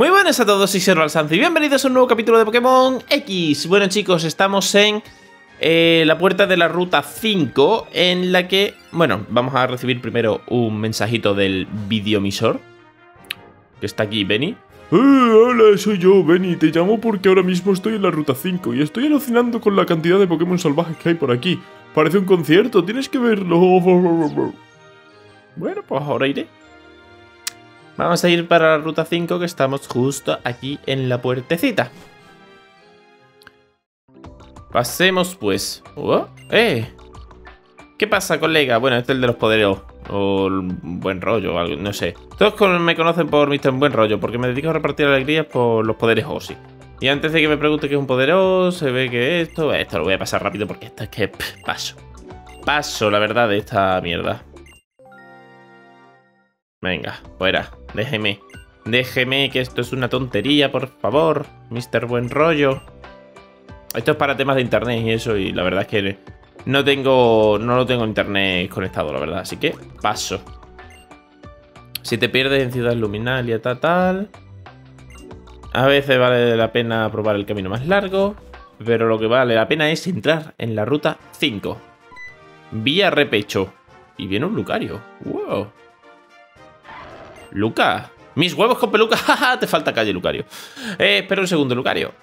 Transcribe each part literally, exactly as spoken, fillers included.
Muy buenas a todos, soy Serval Sanz y bienvenidos a un nuevo capítulo de Pokémon X. Bueno chicos, estamos en eh, la puerta de la ruta cinco, en la que, bueno, vamos a recibir primero un mensajito del videoemisor, que está aquí, Benny. Eh, hola, soy yo, Benny. Te llamo porque ahora mismo estoy en la ruta cinco y estoy alucinando con la cantidad de Pokémon salvajes que hay por aquí. Parece un concierto, tienes que verlo. Bueno, pues ahora iré. Vamos a ir para la ruta cinco, que estamos justo aquí en la puertecita. Pasemos pues. Oh, ¡Eh! ¿Qué pasa, colega? Bueno, este es el de los poderes o el buen rollo, algo, no sé. Todos me conocen por mister Buen Rollo, porque me dedico a repartir alegrías por los poderes O S I. Y antes de que me pregunte qué es un poder O, se ve que esto... Esto lo voy a pasar rápido porque esto es que... Pff, paso. Paso, la verdad, de esta mierda. Venga, fuera. Déjeme. Déjeme, que esto es una tontería, por favor. mister Buen Rollo. Esto es para temas de internet y eso, y la verdad es que no tengo... No lo tengo internet conectado, la verdad. Así que paso. Si te pierdes en Ciudad Luminalia, tal, tal. A veces vale la pena probar el camino más largo, pero lo que vale la pena es entrar en la ruta cinco. Vía Repecho. Y viene un Lucario. ¡Wow! Luca. Mis huevos con peluca. ¡Jaja! Te falta calle, Lucario. Eh, espera un segundo, Lucario.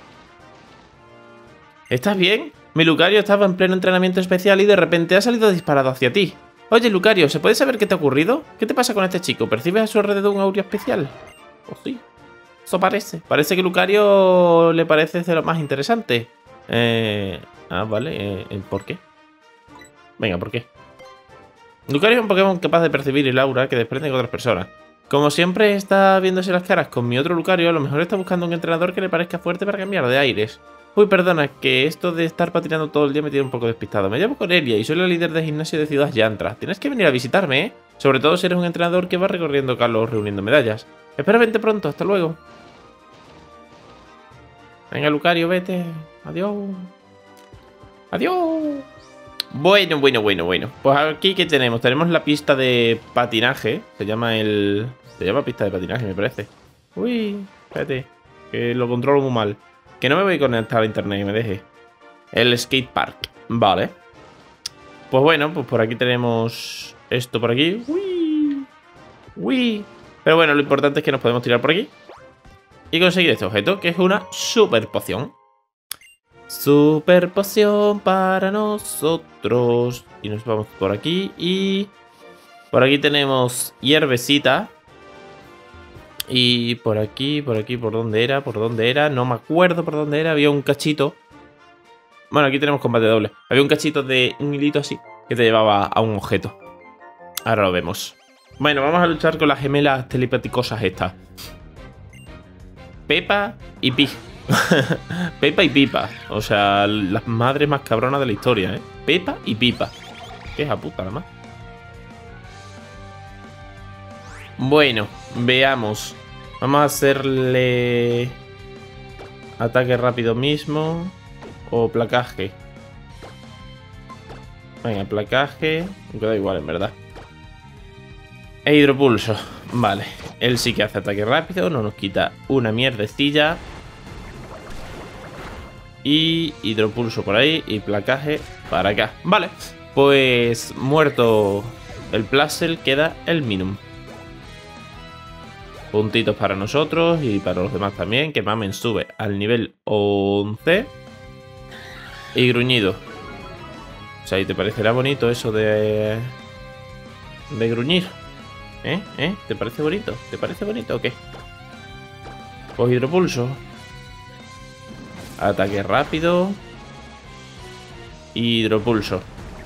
¿Estás bien? Mi Lucario estaba en pleno entrenamiento especial y de repente ha salido disparado hacia ti. Oye, Lucario, ¿se puede saber qué te ha ocurrido? ¿Qué te pasa con este chico? ¿Percibes a su alrededor un aura especial? ¿O sí? Eso parece. Parece que Lucario le parece de lo más interesante. Eh... Ah, vale. Eh, ¿Por qué? Venga, ¿por qué? Lucario es un Pokémon capaz de percibir el aura que desprende con otras personas. Como siempre está viéndose las caras con mi otro Lucario, a lo mejor está buscando un entrenador que le parezca fuerte para cambiar de aires. Uy, perdona, que esto de estar patinando todo el día me tiene un poco despistado. Me llamo Cornelia y soy la líder de gimnasio de Ciudad Yantra. Tienes que venir a visitarme, ¿eh? Sobre todo si eres un entrenador que va recorriendo Kalos reuniendo medallas. Espero vente pronto, hasta luego. Venga, Lucario, vete. Adiós. Adiós. Bueno, bueno, bueno, bueno. Pues aquí, ¿qué tenemos? Tenemos la pista de patinaje. Se llama el... Se llama pista de patinaje, me parece. Uy, espérate, que lo controlo muy mal. Que no me voy a conectar a internet y me deje. El skate park. Vale. Pues bueno, pues por aquí tenemos esto por aquí. Uy. Uy. Pero bueno, lo importante es que nos podemos tirar por aquí y conseguir este objeto, que es una super poción. Super poción para nosotros. Y nos vamos por aquí. Y por aquí tenemos hierbecita. Y por aquí, por aquí, ¿por dónde era? ¿Por dónde era? No me acuerdo por dónde era. Había un cachito. Bueno, aquí tenemos combate doble. Había un cachito de un hilito así que te llevaba a un objeto. Ahora lo vemos. Bueno, vamos a luchar con las gemelas telepaticosas estas. Pepa y Pi. Pepa y Pipa. O sea, las madres más cabronas de la historia, ¿eh? Pepa y Pipa. Qué hija puta, nada más. Bueno, veamos. Vamos a hacerle ataque rápido mismo. O placaje. Venga, placaje. Me da igual, en verdad. E hidropulso. Vale. Él sí que hace ataque rápido. No nos quita una mierdecilla. Y hidropulso por ahí. Y placaje para acá. Vale. Pues muerto el Plasel, queda el Minun. Puntitos para nosotros y para los demás también. Que Mamen sube al nivel once. Y gruñido. O sea, ¿y te parecerá bonito eso de... de gruñir? ¿Eh? ¿Eh? ¿Te parece bonito? ¿Te parece bonito o qué? Pues hidropulso. Ataque rápido. Hidropulso.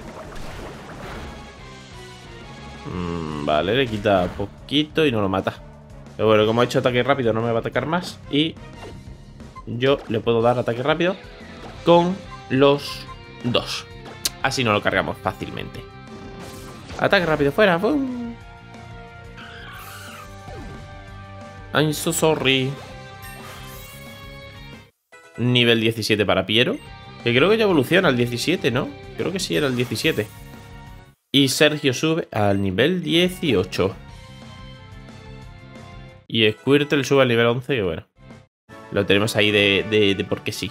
Mm, vale, le quita poquito y no lo mata. Pero bueno, como ha hecho ataque rápido no me va a atacar más. Y yo le puedo dar ataque rápido con los dos. Así no lo cargamos fácilmente. Ataque rápido fuera. ¡Bum! I'm so sorry. Nivel diecisiete para Piero. Que creo que ya evoluciona al diecisiete, ¿no? Creo que sí era el diecisiete. Y Sergio sube al nivel dieciocho. Y Squirtle sube al nivel once, que bueno. Lo tenemos ahí de, de, de porque sí.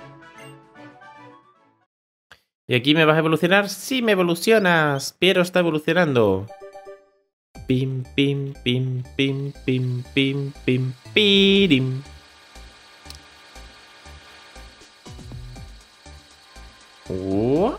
¿Y aquí me vas a evolucionar? ¡Sí, me evolucionas! Piero está evolucionando. Pim, pim, pim, pim, pim, pim, pim, pirim. Uh.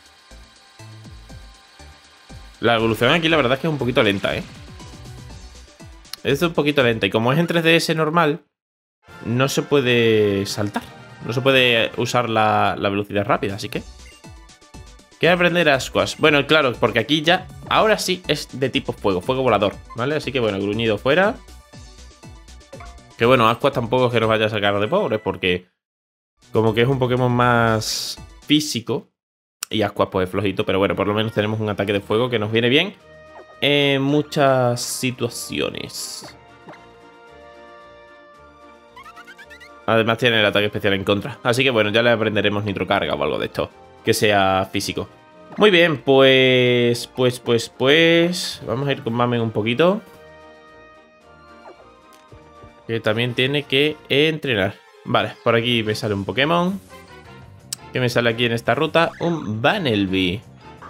La evolución aquí la verdad es que es un poquito lenta, ¿eh? Es un poquito lenta. Y como es en tres D S normal, no se puede saltar. No se puede usar la, la velocidad rápida, así que... Quiero aprender Ascuas. Bueno, claro, porque aquí ya... Ahora sí es de tipo fuego, fuego volador, ¿vale? Así que bueno, gruñido fuera. Que bueno, Ascuas tampoco es que nos vaya a sacar de pobres, porque... Como que es un Pokémon más físico. Y Ascuas pues es flojito, pero bueno, por lo menos tenemos un ataque de fuego que nos viene bien en muchas situaciones. Además tiene el ataque especial en contra. Así que bueno, ya le aprenderemos nitrocarga o algo de esto que sea físico. Muy bien, pues... Pues, pues, pues... Vamos a ir con Mamen un poquito. Que también tiene que entrenar. Vale, por aquí me sale un Pokémon. ¿Qué me sale aquí en esta ruta? Un Bunnelby.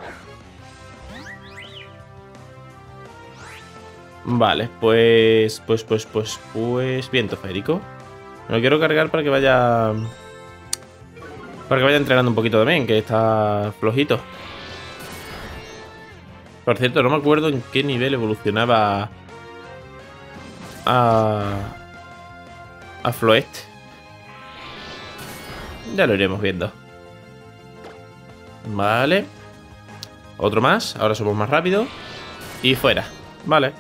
Vale, pues... Pues, pues, pues, pues... Viento férico. Me lo quiero cargar para que vaya... Para que vaya entrenando un poquito también, que está flojito. Por cierto, no me acuerdo en qué nivel evolucionaba... A... A Floette. Ya lo iremos viendo. Vale. Otro más. Ahora somos más rápidos. Y fuera. Vale.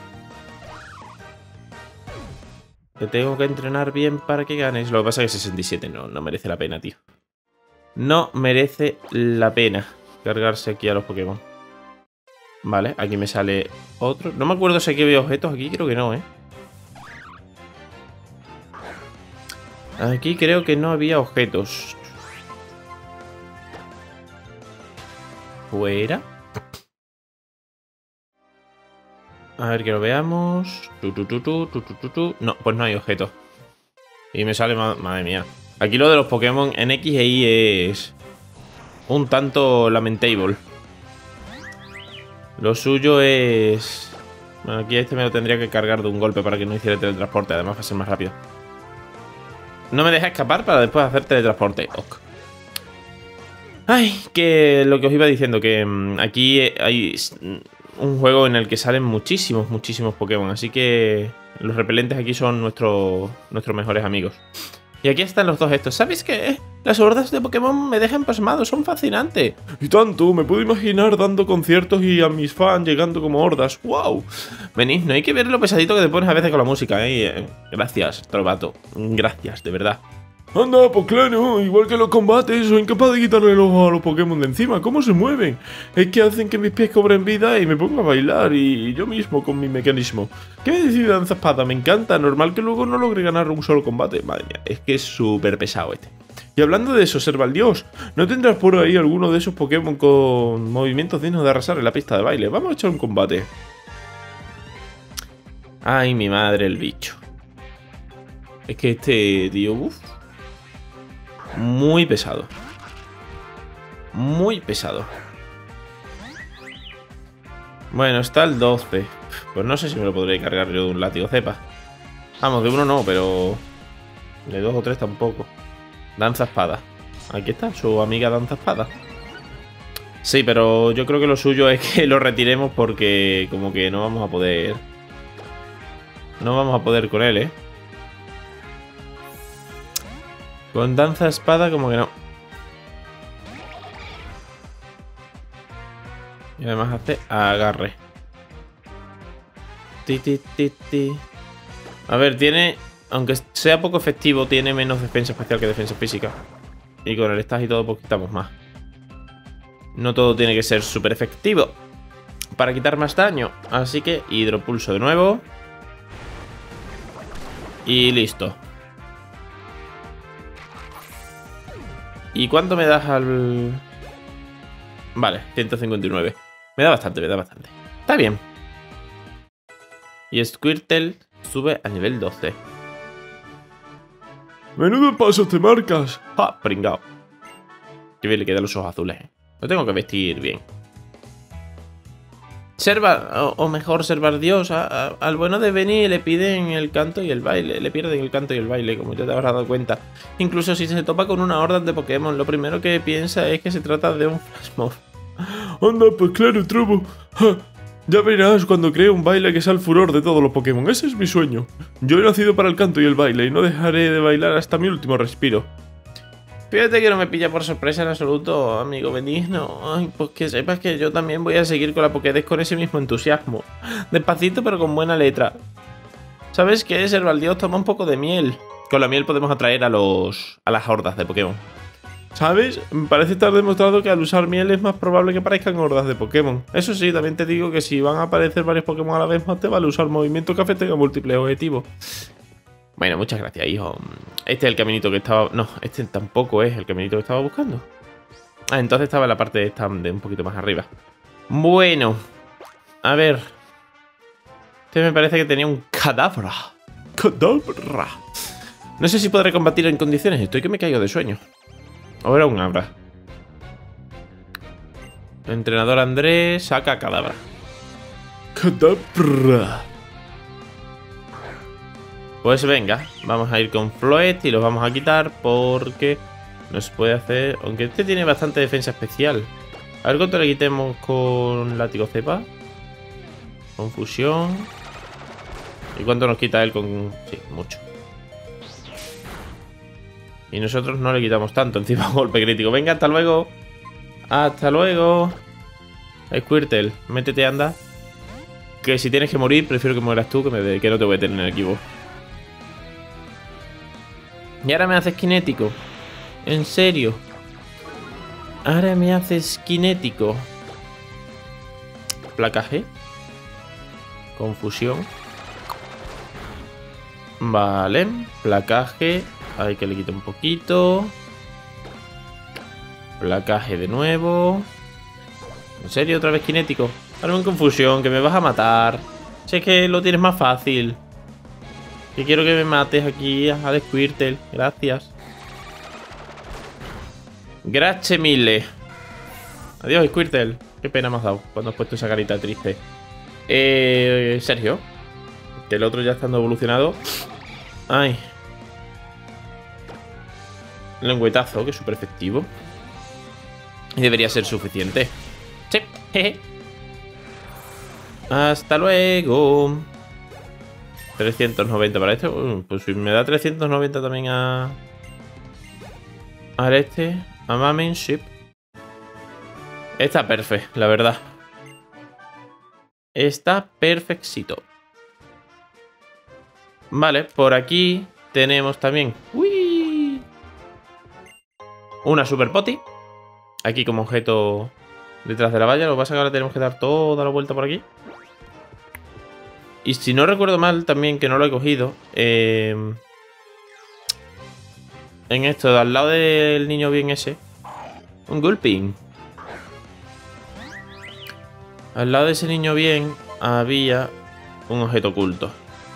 Que tengo que entrenar bien para que ganes. Lo que pasa es que sesenta y siete no, no merece la pena, tío. No merece la pena cargarse aquí a los Pokémon. Vale, aquí me sale otro. No me acuerdo si aquí había objetos. Aquí creo que no, ¿eh? Aquí creo que no había objetos. Fuera. A ver que lo veamos. Tu, tu, tu, tu, tu, tu, tu. No, pues no hay objetos. Y me sale... Madre mía. Aquí lo de los Pokémon en X e Y es... un tanto lamentable. Lo suyo es... Bueno, aquí este me lo tendría que cargar de un golpe para que no hiciera teletransporte. Además va a ser más rápido. No me deja escapar para después hacer teletransporte. Ok. Ay, que lo que os iba diciendo, que mmm, aquí hay un juego en el que salen muchísimos, muchísimos Pokémon. Así que los repelentes aquí son nuestro, nuestros mejores amigos. Y aquí están los dos estos. ¿Sabéis qué? Las hordas de Pokémon me dejan pasmado, son fascinantes. Y tanto, me puedo imaginar dando conciertos y a mis fans llegando como hordas. ¡Wow! Venid, no hay que ver lo pesadito que te pones a veces con la música, ¿eh? Gracias, Trovato. Gracias, de verdad. Anda, pues claro, igual que los combates, soy incapaz de quitarle el ojo a los Pokémon de encima. ¿Cómo se mueven? Es que hacen que mis pies cobren vida y me pongo a bailar, y yo mismo con mi mecanismo. ¿Qué me decís de danza espada? Me encanta, normal que luego no logre ganar un solo combate. Madre mía, es que es súper pesado este. Y hablando de eso, Servaldios, ¿no tendrás por ahí alguno de esos Pokémon con movimientos dignos de arrasar en la pista de baile? Vamos a echar un combate. Ay, mi madre, el bicho. Es que este tío, uff. Muy pesado. Muy pesado. Bueno, está el doce. Pues no sé si me lo podré cargar yo de un látigo cepa. Vamos, de uno no, pero... de dos o tres tampoco. Danza espada. Aquí está, su amiga Danza espada. Sí, pero yo creo que lo suyo es que lo retiremos porque como que no vamos a poder... No vamos a poder con él, ¿eh? Con danza espada como que no. Y además hace agarre. Ti, ti, ti, ti. A ver, tiene... Aunque sea poco efectivo, tiene menos defensa especial que defensa física. Y con el stage y todo, pues quitamos más. No todo tiene que ser súper efectivo para quitar más daño. Así que hidropulso de nuevo. Y listo. ¿Y cuánto me das al...? Vale, ciento cincuenta y nueve. Me da bastante, me da bastante. Está bien. Y Squirtle sube a nivel doce. Menudo paso te marcas. ¡Ja! Pringao. Qué bien le quedan los ojos azules, ¿eh? Lo tengo que vestir bien. Servar, o, o mejor Servar Dios, a, a, al bueno de Benny le piden el canto y el baile. Le pierden el canto y el baile, como ya te habrás dado cuenta. Incluso si se topa con una horda de Pokémon, lo primero que piensa es que se trata de un Flashmob. Anda, pues claro, Trobo. Ja, ya verás cuando cree un baile que sea el furor de todos los Pokémon. Ese es mi sueño. Yo he nacido para el canto y el baile y no dejaré de bailar hasta mi último respiro. Fíjate que no me pilla por sorpresa en absoluto, amigo Benigno. Ay, pues que sepas que yo también voy a seguir con la Pokédex con ese mismo entusiasmo. Despacito pero con buena letra. ¿Sabes qué? Servaldios toma un poco de miel. Con la miel podemos atraer a los a las hordas de Pokémon. ¿Sabes? Me parece estar demostrado que al usar miel es más probable que aparezcan hordas de Pokémon. Eso sí, también te digo que si van a aparecer varios Pokémon a la vez, más te vale usar movimiento café tenga múltiples objetivos. Bueno, muchas gracias, hijo. Este es el caminito que estaba... No, este tampoco es el caminito que estaba buscando. Ah, entonces estaba en la parte esta de un poquito más arriba. Bueno. A ver. Este me parece que tenía un cadabra. Cadabra. No sé si podré combatir en condiciones. Estoy que me caigo de sueño. O era un abra. El entrenador Andrés saca cadabra. Cadabra. Pues venga, vamos a ir con Floet y los vamos a quitar porque nos puede hacer... Aunque este tiene bastante defensa especial. A ver cuánto le quitemos con látigo cepa. Confusión. ¿Y cuánto nos quita él con...? Sí, mucho. Y nosotros no le quitamos tanto, encima golpe crítico. Venga, hasta luego. Hasta luego. Squirtle, métete, anda. Que si tienes que morir, prefiero que mueras tú que, me, que no te voy a tener en el equipo. Y ahora me haces kinético. En serio. Ahora me haces kinético. Placaje. Confusión. Vale. Placaje. Hay que le quite un poquito. Placaje de nuevo. ¿En serio? ¿Otra vez kinético? Ahora en confusión, que me vas a matar. Sé que lo tienes más fácil. Que quiero que me mates aquí al Squirtle. Gracias. Gracias mille. Adiós, Squirtle. Qué pena me has dado cuando has puesto esa carita triste. Eh, Sergio. Que el otro ya estando evolucionado. Ay. Lengüetazo, que es súper efectivo. Y debería ser suficiente. Sí. Jeje. Hasta luego. trescientos noventa para este. Uh, pues si me da trescientos noventa también a... A este. A Mamenship. Está perfecto, la verdad. Está perfectito. Vale, por aquí tenemos también... ¡Uy! Una Super Poti. Aquí como objeto detrás de la valla. Lo que pasa es que ahora tenemos que dar toda la vuelta por aquí. Y si no recuerdo mal, también que no lo he cogido. Eh, en esto, al lado del niño bien ese. Un Gulping. Al lado de ese niño bien había un objeto oculto.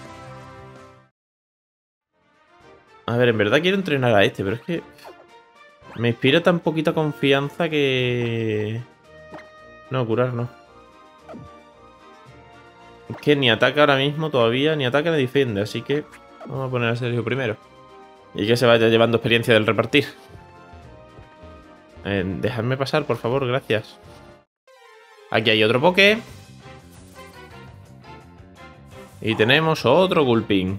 A ver, en verdad quiero entrenar a este, pero es que me inspira tan poquita confianza que... No, curar no. Es que ni ataca ahora mismo todavía, ni ataca ni defiende, así que vamos a poner a Sergio primero. Y que se vaya llevando experiencia del repartir. Eh, dejadme pasar, por favor, gracias. Aquí hay otro Poké. Y tenemos otro Gulping.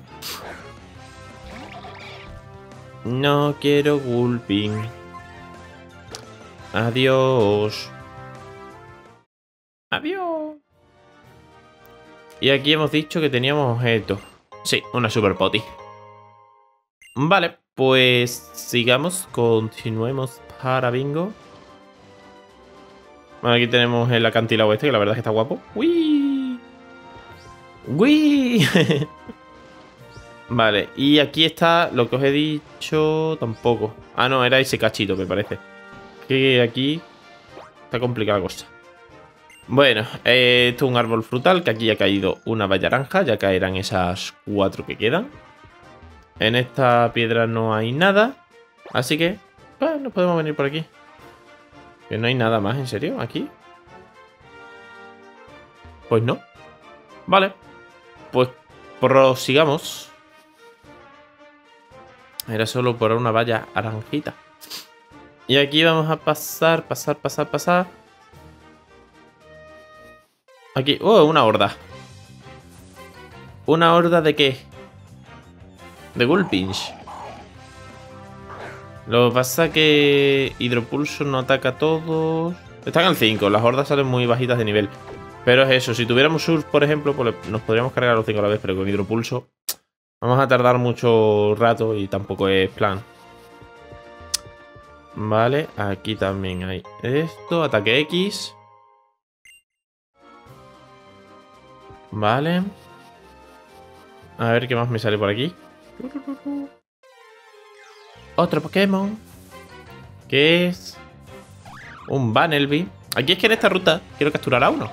No quiero Gulping. Adiós. Adiós. Y aquí hemos dicho que teníamos objetos. Sí, una Super Poti. Vale, pues sigamos, continuemos para bingo. Bueno, aquí tenemos el acantilado este, que la verdad es que está guapo. ¡Uy! ¡Uy! Vale, y aquí está lo que os he dicho. Tampoco. Ah, no, era ese cachito, me parece. Que aquí está complicada la cosa. Bueno, eh, esto es un árbol frutal, que aquí ya ha caído una valla naranja, ya caerán esas cuatro que quedan. En esta piedra no hay nada, así que pues, nos podemos venir por aquí. Que no hay nada más, ¿en serio? ¿Aquí? Pues no. Vale. Pues prosigamos. Era solo por una valla naranjita. Y aquí vamos a pasar, pasar, pasar, pasar. Aquí. Oh, una horda. ¿Una horda de qué? De Gulpinch. Lo que pasa que Hidropulso no ataca a todos. Están al cinco, las hordas salen muy bajitas de nivel. Pero es eso, si tuviéramos Surf, por ejemplo, pues nos podríamos cargar a los cinco a la vez, pero con Hidropulso vamos a tardar mucho rato y tampoco es plan. Vale, aquí también hay esto, ataque X. Vale. A ver qué más me sale por aquí. Otro Pokémon. Que es un Bunnelby. Aquí es que en esta ruta quiero capturar a uno.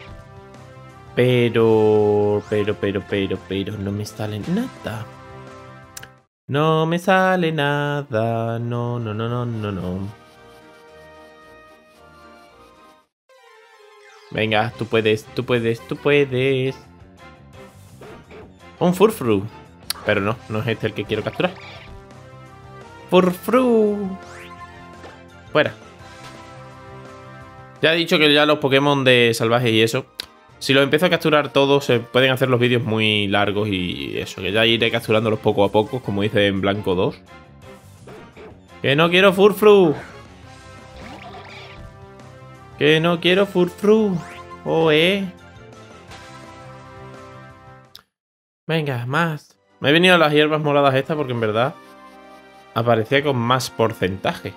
Pero, pero, pero, pero, pero no me sale nada. No me sale nada. No, no, no, no, no, no. Venga, tú puedes, tú puedes, tú puedes. Un Furfru. Pero no, no es este el que quiero capturar. Furfru. Fuera. Ya he dicho que ya los Pokémon de salvajes y eso, si los empiezo a capturar todos, se pueden hacer los vídeos muy largos y eso, que ya iré capturándolos poco a poco, como dice en Blanco dos. ¡Que no quiero Furfru! ¡Que no quiero Furfru! ¡Oh, eh! Venga, más. Me he venido a las hierbas moradas estas porque en verdad aparecía con más porcentaje.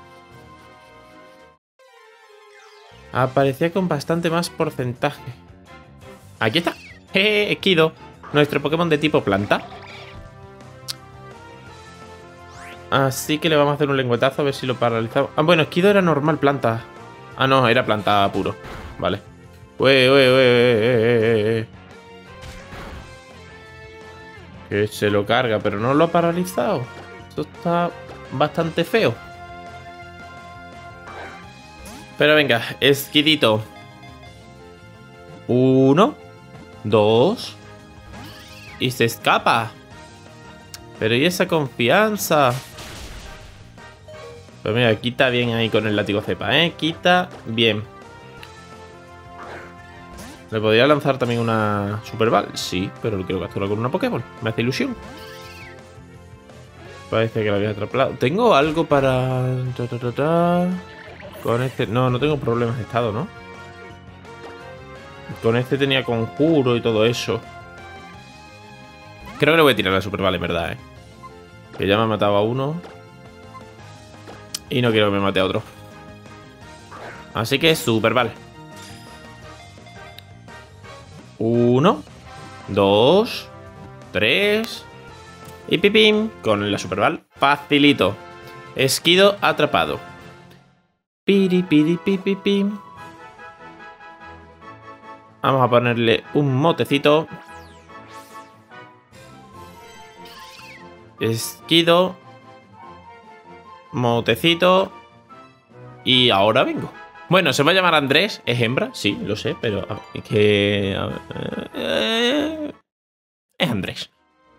Aparecía con bastante más porcentaje. Aquí está. Jeje, Esquido. Nuestro Pokémon de tipo planta. Así que le vamos a hacer un lengüetazo a ver si lo paralizamos. Ah, bueno, Esquido era normal planta. Ah, no, era planta puro. Vale. Ué, ué, ué, ué, ué. Que se lo carga, pero no lo ha paralizado. Esto está bastante feo. Pero venga, Esquidito. Uno. Dos. Y se escapa. Pero ¿y esa confianza? Pues mira, quita bien ahí con el látigo cepa, ¿eh? Quita bien. ¿Le podría lanzar también una Super Ball? Sí, pero lo quiero capturar con una Pokéball. Me hace ilusión. Parece que lo había atrapado. Tengo algo para... Ta, ta, ta, ta. Con este... No, no tengo problemas de estado, ¿no? Con este tenía conjuro y todo eso. Creo que le voy a tirar la Super Ball, en verdad, ¿eh? Que ya me ha matado a uno. Y no quiero que me mate a otro. Así que Super Ball. Uno. Dos. Tres. Y pipim. Con la Super Ball. Facilito. Esquido atrapado. Piri, piri, pipi, pim. Vamos a ponerle un motecito. Esquido. Motecito. Y ahora vengo. Bueno, se va a llamar Andrés. ¿Es hembra? Sí, lo sé, pero es que... Eh, es Andrés.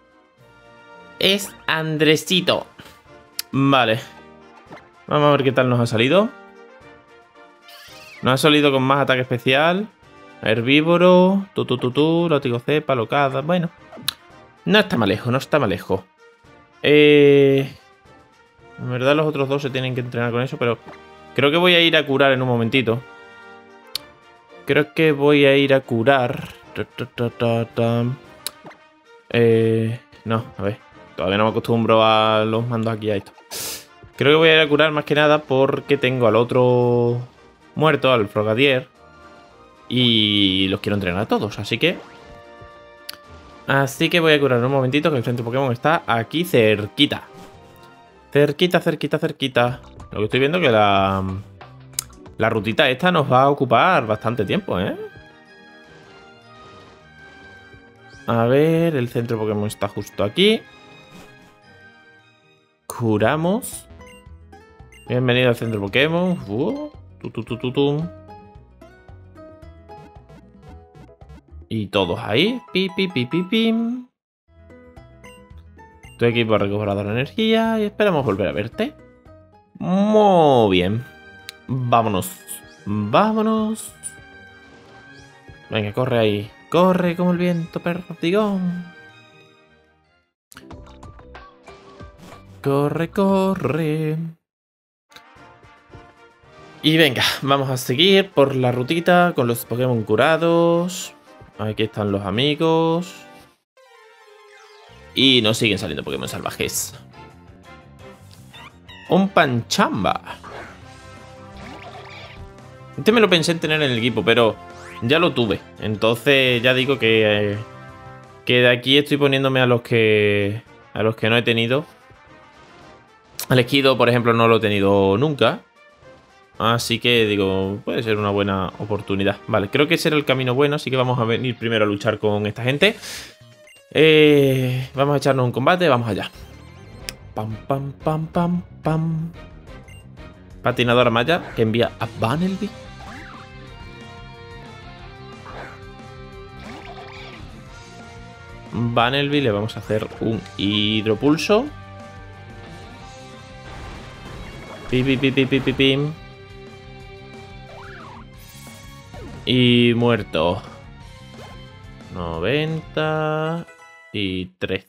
Es Andresito. Vale. Vamos a ver qué tal nos ha salido. Nos ha salido con más ataque especial. Herbívoro. Tu, tu, tu, tu. Látigo cepa, locada. Bueno. No está mal lejos, no está mal lejos. Eh... En verdad los otros dos se tienen que entrenar con eso, pero... Creo que voy a ir a curar en un momentito. Creo que voy a ir a curar. Ta, ta, ta, ta, ta. Eh... No, a ver. Todavía no me acostumbro a los mandos aquí a esto. Creo que voy a ir a curar más que nada porque tengo al otro muerto, al Frogadier. Y los quiero entrenar a todos, así que... Así que voy a curar en un momentito, que el centro Pokémon está aquí cerquita. Cerquita, cerquita, cerquita. Lo que estoy viendo es que la... La rutita esta nos va a ocupar bastante tiempo, ¿eh? A ver, el centro Pokémon está justo aquí. Curamos. Bienvenido al centro Pokémon. Uh, tu, tu, tu, tu, tu. Y todos ahí. Pi, pi, pi, pi, pim. Tu equipo ha recobrado la energía y esperamos volver a verte. Muy bien. Vámonos. Vámonos. Venga, corre ahí. Corre como el viento, perdigón. Corre, corre. Y venga, vamos a seguir por la rutita con los Pokémon curados. Aquí están los amigos. Y nos siguen saliendo Pokémon salvajes. Un Panchamba. Este me lo pensé en tener en el equipo, pero ya lo tuve. Entonces ya digo que, que de aquí estoy poniéndome a los que a los que no he tenido. El Esquido, por ejemplo, no lo he tenido nunca. Así que digo, puede ser una buena oportunidad. Vale, creo que ese era el camino bueno, así que vamos a venir primero a luchar con esta gente. Eh, vamos a echarnos un combate, vamos allá. Pam, pam, pam, pam, pam. Patinadora Maya que envía a Bunnelby. Bunnelby le vamos a hacer un hidropulso. Pi, pi, pi, pi, pi, pi, pim. Y muerto. noventa y tres.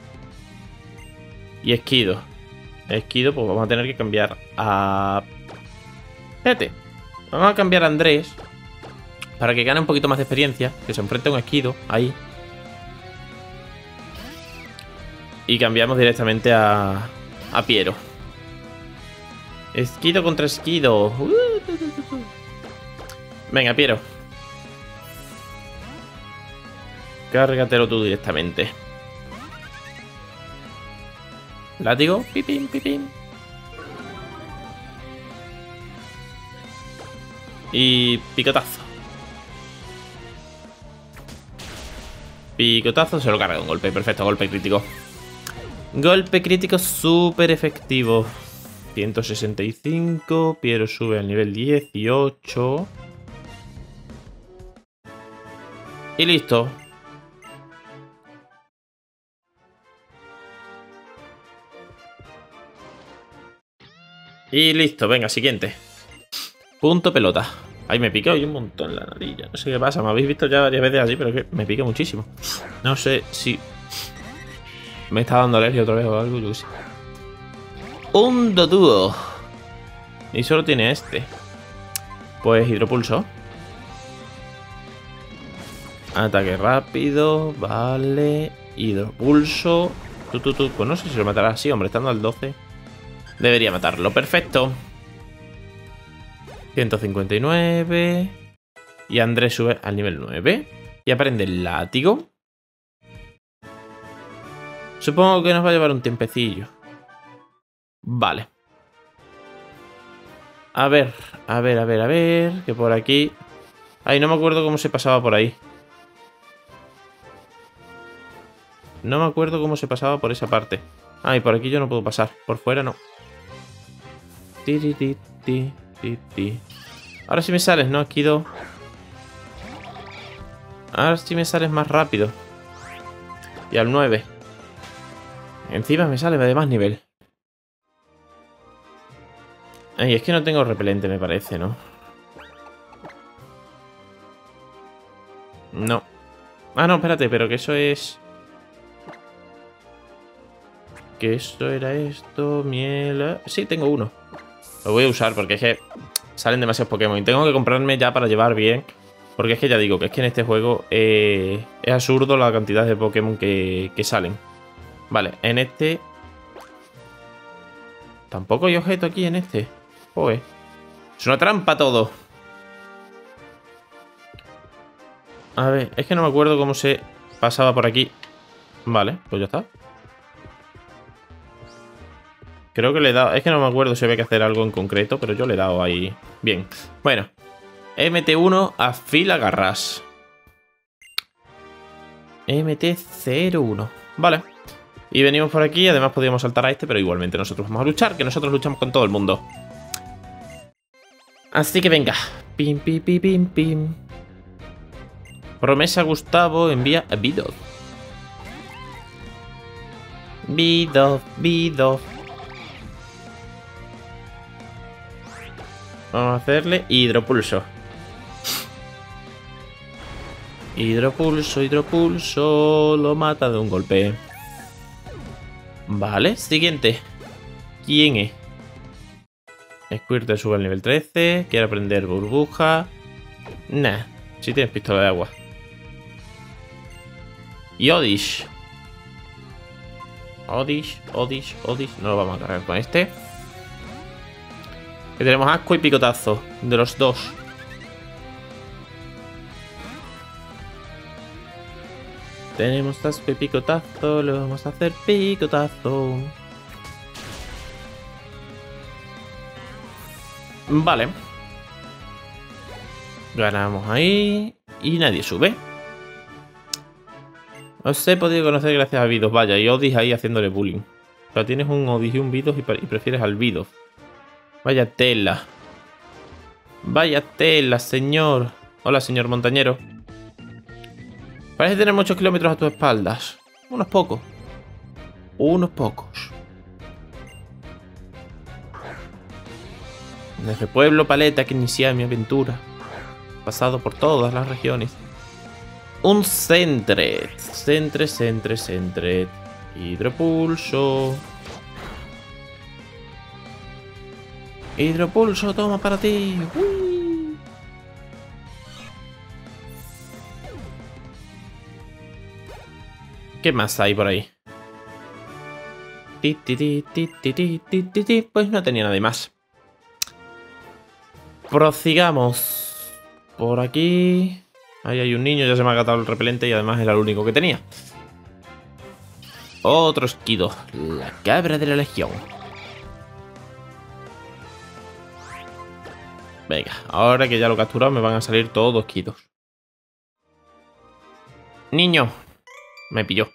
Y Esquido. Esquido, pues vamos a tener que cambiar a... Espérate. Vamos a cambiar a Andrés. Para que gane un poquito más de experiencia. Que se enfrente a un Esquido. Ahí. Y cambiamos directamente a... A Piero. Esquido contra Esquido. Venga, Piero. Cárgatelo tú directamente. Látigo. Pipim, pipim. Y picotazo. Picotazo se lo carga un golpe. Perfecto, golpe crítico. Golpe crítico súper efectivo. ciento sesenta y cinco. Piero sube al nivel dieciocho. Y listo. Y listo, venga, siguiente. Punto pelota. Ay, me pica hoy un montón la nariz. No sé qué pasa, me habéis visto ya varias veces así, pero es que me pica muchísimo. No sé si me está dando alergia otra vez o algo, yo qué sé. Un Doduo. Y solo tiene este. Pues hidropulso. Ataque rápido. Vale. Hidropulso. Tu, tu, tu. Pues no sé si lo matará así, hombre. Estando al doce. Debería matarlo. Perfecto. ciento cincuenta y nueve. Y Andrés sube al nivel nueve. Y aprende el látigo. Supongo que nos va a llevar un tiempecillo. Vale. A ver, a ver, a ver, a ver. Que por aquí... Ay, no me acuerdo cómo se pasaba por ahí. No me acuerdo cómo se pasaba por esa parte. Ay, por aquí yo no puedo pasar. Por fuera no. Ti, ti, ti, ti, ti, ti. Ahora sí me sales, ¿no? Aquí dos. Ahora sí me sales más rápido. Y al nueve. Encima me sale de más nivel. Ay, es que no tengo repelente, me parece, ¿no? No. Ah, no, espérate, pero que eso es... Que esto era esto, miel... Sí, tengo uno. Lo voy a usar porque es que salen demasiados Pokémon. Y tengo que comprarme ya para llevar bien. Porque es que ya digo, que es que en este juego eh, es absurdo la cantidad de Pokémon que, que salen. Vale, en este... Tampoco hay objeto aquí en este. Joder. Es una trampa todo. A ver, es que no me acuerdo cómo se pasaba por aquí. Vale, pues ya está. Creo que le he dado... Es que no me acuerdo si había que hacer algo en concreto, pero yo le he dado ahí. Bien. Bueno. M T uno afila garras. M T cero uno. Vale. Y venimos por aquí. Además podríamos saltar a este, pero igualmente nosotros vamos a luchar, que nosotros luchamos con todo el mundo. Así que venga. Pim, pim, pim, pim, pim. Promesa Gustavo envía a Bidov. Bidov, Bidov. Vamos a hacerle hidropulso. Hidropulso, hidropulso. Lo mata de un golpe. Vale, siguiente. ¿Quién es? Squirtle sube al nivel trece. Quiere aprender burbuja. Nah, si tienes pistola de agua. Y Odish. Odish, Odish, Odish. No lo vamos a cargar con este. Que tenemos asco y picotazo de los dos. Tenemos asco y picotazo. Le vamos a hacer picotazo. Vale. Ganamos ahí. Y nadie sube. Os he podido conocer gracias a Bidov. Vaya, y Odish ahí haciéndole bullying. O sea, tienes un Odish y un Bidov y prefieres al Bidov. Vaya tela. Vaya tela, señor. Hola, señor montañero. Parece tener muchos kilómetros a tus espaldas. Unos pocos. Unos pocos. Desde Pueblo Paleta que inicié mi aventura. Pasado por todas las regiones. Un Sentret. Sentret, Sentret, Sentret. Hidropulso. Hidropulso, toma para ti. Uy. ¿Qué más hay por ahí? Ti, ti, ti, ti, ti, ti, ti, ti, ti. Pues no tenía nada más. Prosigamos. Por aquí. Ahí hay un niño, ya se me ha agotado el repelente y además era el único que tenía. Otro esquido. La cabra de la legión. Venga, ahora que ya lo he capturado me van a salir todos esquidos. Niño. Me pilló.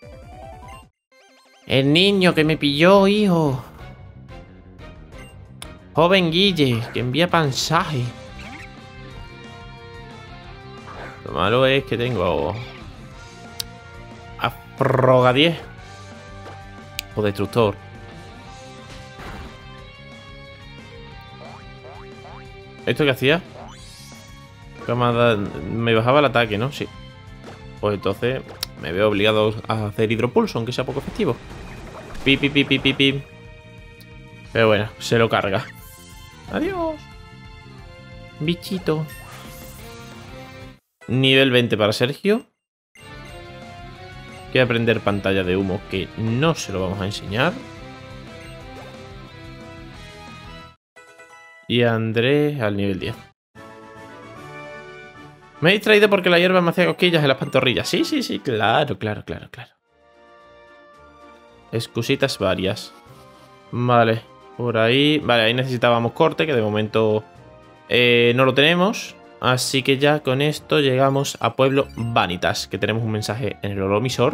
El niño que me pilló, hijo. Joven Guille, que envía mensaje. Lo malo es que tengo Afroga diez o Destructor. ¿Esto qué hacía? Me bajaba el ataque, ¿no? Sí. Pues entonces me veo obligado a hacer hidropulso, aunque sea poco efectivo. Pi, pi, pi, pi, pi, pi. Pero bueno, se lo carga. Adiós. Bichito. Nivel veinte para Sergio. Quiere aprender pantalla de humo, que no se lo vamos a enseñar. Y Andrés al nivel diez. Me he distraído porque la hierba me hacía cosquillas en las pantorrillas. Sí, sí, sí, claro, claro, claro, claro. Excusitas varias. Vale, por ahí. Vale, ahí necesitábamos corte, que de momento eh, no lo tenemos. Así que ya con esto llegamos a Pueblo Vanitas, que tenemos un mensaje en el holomisor.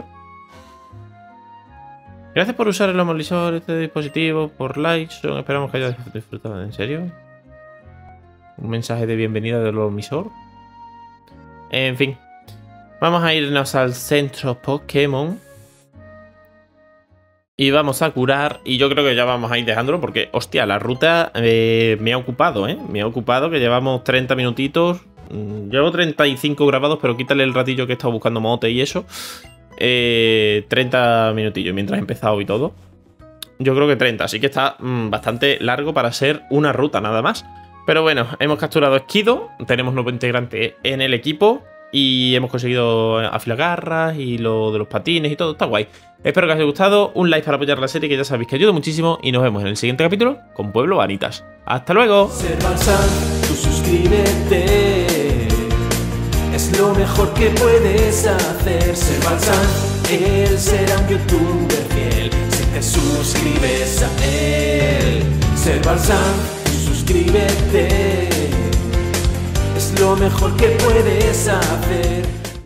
Gracias por usar el holomisor, este dispositivo, por likes. Esperamos que hayas disfrutado. ¿En serio? Un mensaje de bienvenida del holomisor. En fin. Vamos a irnos al centro Pokémon. Y vamos a curar. Y yo creo que ya vamos a ir dejándolo porque, hostia, la ruta eh, me ha ocupado, ¿eh? Me ha ocupado, que llevamos treinta minutitos. Llevo treinta y cinco grabados, pero quítale el ratillo que he estado buscando mote y eso. Eh, treinta minutillos mientras he empezado y todo. Yo creo que treinta, así que está mmm, bastante largo para ser una ruta nada más. Pero bueno, hemos capturado Esquido. Tenemos nuevo integrante en el equipo. Y hemos conseguido afilar garras y lo de los patines y todo. Está guay. Espero que os haya gustado. Un like para apoyar la serie, que ya sabéis que ayuda muchísimo. Y nos vemos en el siguiente capítulo con Pueblo Vanitas. ¡Hasta luego! Servalsan, tú suscríbete. Es lo mejor que puedes hacer. Servalsan, él será un youtuber fiel. te suscribes a él. Servalsan, suscríbete, es lo mejor que puedes hacer.